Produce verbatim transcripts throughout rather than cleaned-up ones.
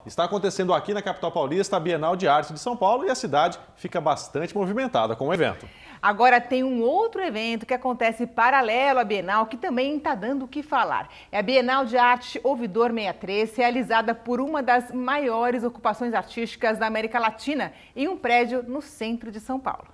Está acontecendo aqui na capital paulista a Bienal de Arte de São Paulo e a cidade fica bastante movimentada com o evento. Agora tem um outro evento que acontece paralelo à Bienal que também está dando o que falar. É a Bienal de Arte Ouvidor sessenta e três, realizada por uma das maiores ocupações artísticas da América Latina, em um prédio no centro de São Paulo.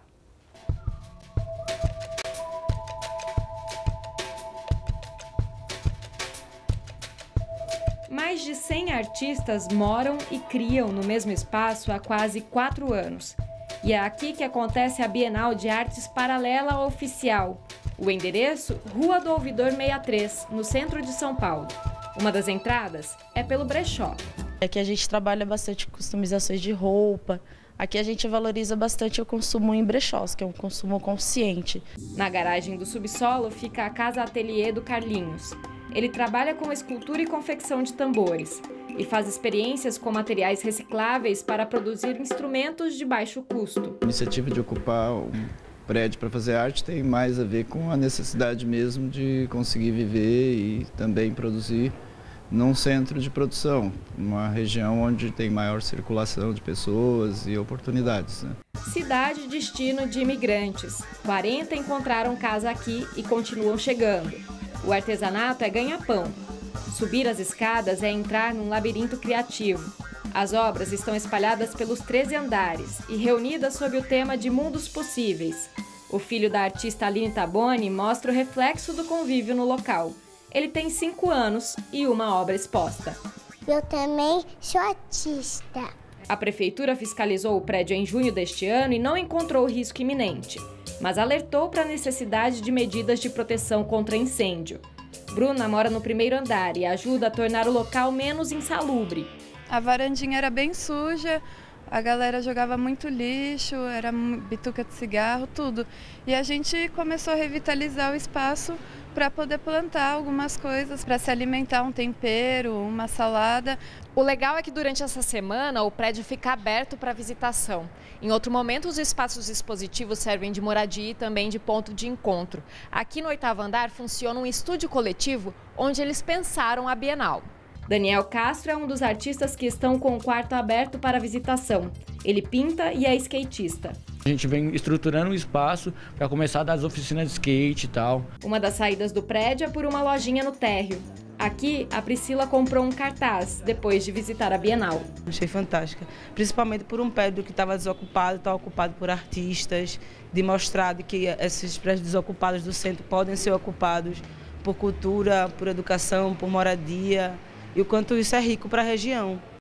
Mais de cem artistas moram e criam no mesmo espaço há quase quatro anos. E é aqui que acontece a Bienal de Artes Paralela Oficial. O endereço, Rua do Ouvidor sessenta e três, no centro de São Paulo. Uma das entradas é pelo brechó. Aqui a gente trabalha bastante customizações de roupa. Aqui a gente valoriza bastante o consumo em brechós, que é um consumo consciente. Na garagem do subsolo fica a Casa Ateliê do Carlinhos. Ele trabalha com escultura e confecção de tambores e faz experiências com materiais recicláveis para produzir instrumentos de baixo custo. A iniciativa de ocupar um prédio para fazer arte tem mais a ver com a necessidade mesmo de conseguir viver e também produzir num centro de produção, uma região onde tem maior circulação de pessoas e oportunidades, né? Cidade destino de imigrantes. quarenta encontraram casa aqui e continuam chegando. O artesanato é ganha-pão. Subir as escadas é entrar num labirinto criativo. As obras estão espalhadas pelos treze andares e reunidas sob o tema de mundos possíveis. O filho da artista Aline Taboni mostra o reflexo do convívio no local. Ele tem cinco anos e uma obra exposta. Eu também sou artista. A prefeitura fiscalizou o prédio em junho deste ano e não encontrou risco iminente, mas alertou para a necessidade de medidas de proteção contra incêndio. Bruna mora no primeiro andar e ajuda a tornar o local menos insalubre. A varandinha era bem suja, a galera jogava muito lixo, era bituca de cigarro, tudo. E a gente começou a revitalizar o espaço para poder plantar algumas coisas, para se alimentar, um tempero, uma salada. O legal é que durante essa semana o prédio fica aberto para visitação. Em outro momento, os espaços expositivos servem de moradia e também de ponto de encontro. Aqui no oitavo andar funciona um estúdio coletivo onde eles pensaram a Bienal. Daniel Castro é um dos artistas que estão com o quarto aberto para visitação. Ele pinta e é skatista. A gente vem estruturando o espaço para começar a dar as oficinas de skate e tal. Uma das saídas do prédio é por uma lojinha no térreo. Aqui, a Priscila comprou um cartaz depois de visitar a Bienal. Achei fantástica, principalmente por um prédio que estava desocupado, está ocupado por artistas, de mostrar que esses prédios desocupados do centro podem ser ocupados por cultura, por educação, por moradia, e o quanto isso é rico para a região.